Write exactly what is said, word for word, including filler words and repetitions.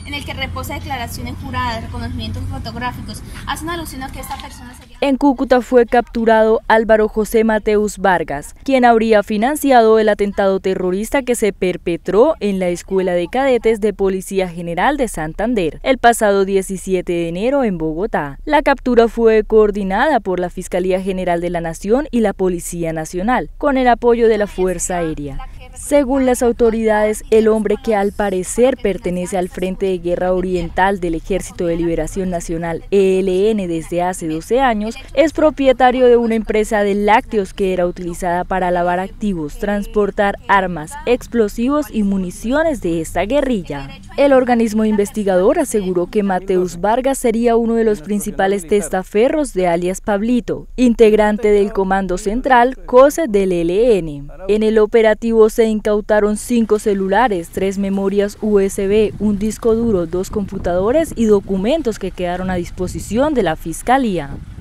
en el que reposa declaraciones juradas, reconocimientos fotográficos, hacen alusión a que esta persona sería... En Cúcuta fue capturado Álvaro José Mateus Vargas, quien habría financiado el atentado terrorista que se perpetró en la Escuela de Cadetes de Policía General de Santander el pasado diecisiete de enero en Bogotá. La captura fue coordinada por la Fiscalía General de la Nación y la Policía Nacional, con el apoyo de la Fuerza Aérea. Según las autoridades, el hombre, que al parecer pertenece al Frente de Guerra Oriental del Ejército de Liberación Nacional E L N desde hace doce años, es propietario de una empresa de lácteos que era utilizada para lavar activos, transportar armas, explosivos y municiones de esta guerrilla. El organismo investigador aseguró que Mateus Vargas sería uno de los principales testaferros de alias Pablito, integrante del Comando Central COSE del E L N. En el operativo se incautaron cinco celulares, tres memorias U S B, un disco duro, dos computadores y documentos que quedaron a disposición de la Fiscalía.